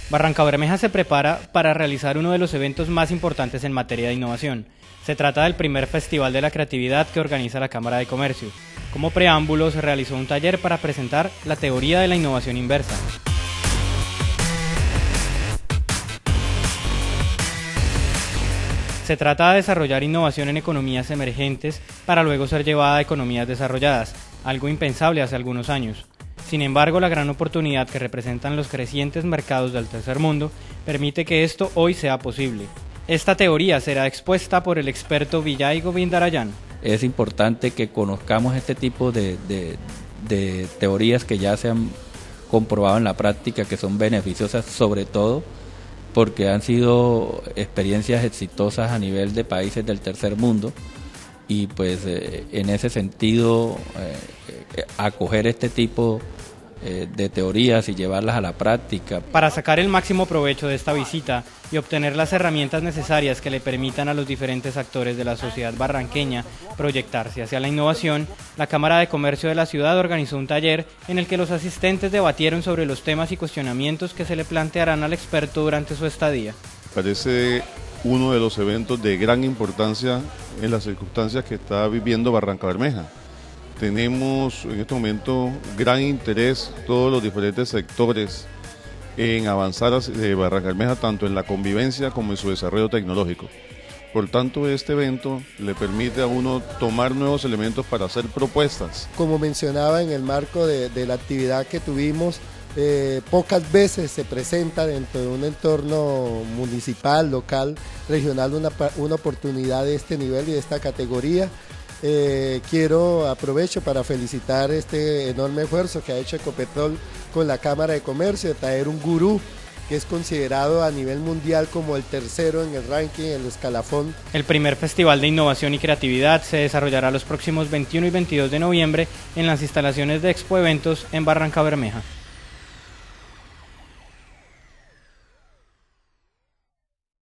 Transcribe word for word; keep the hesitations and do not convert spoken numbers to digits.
Barrancabermeja se prepara para realizar uno de los eventos más importantes en materia de innovación. Se trata del primer Festival de la Creatividad que organiza la Cámara de Comercio. Como preámbulo se realizó un taller para presentar la teoría de la innovación inversa. Se trata de desarrollar innovación en economías emergentes para luego ser llevada a economías desarrolladas, algo impensable hace algunos años. Sin embargo, la gran oportunidad que representan los crecientes mercados del tercer mundo permite que esto hoy sea posible. Esta teoría será expuesta por el experto Vijay Govindarayan. Es importante que conozcamos este tipo de, de, de teorías que ya se han comprobado en la práctica, que son beneficiosas, sobre todo porque han sido experiencias exitosas a nivel de países del tercer mundo, y pues eh, en ese sentido eh, acoger este tipo eh, de teorías y llevarlas a la práctica. Para sacar el máximo provecho de esta visita y obtener las herramientas necesarias que le permitan a los diferentes actores de la sociedad barranqueña proyectarse hacia la innovación, la Cámara de Comercio de la ciudad organizó un taller en el que los asistentes debatieron sobre los temas y cuestionamientos que se le plantearán al experto durante su estadía. Parece uno de los eventos de gran importancia en las circunstancias que está viviendo Barrancabermeja. Tenemos en este momento gran interés todos los diferentes sectores en avanzar hacia Barrancabermeja tanto en la convivencia como en su desarrollo tecnológico. Por tanto, este evento le permite a uno tomar nuevos elementos para hacer propuestas. Como mencionaba, en el marco de, de la actividad que tuvimos, Eh, pocas veces se presenta dentro de un entorno municipal, local, regional, una, una oportunidad de este nivel y de esta categoría. Eh, quiero aprovecho para felicitar este enorme esfuerzo que ha hecho Ecopetrol con la Cámara de Comercio de traer un gurú que es considerado a nivel mundial como el tercero en el ranking, el escalafón. El primer Festival de Innovación y Creatividad se desarrollará los próximos veintiuno y veintidós de noviembre en las instalaciones de Expo Eventos en Barrancabermeja.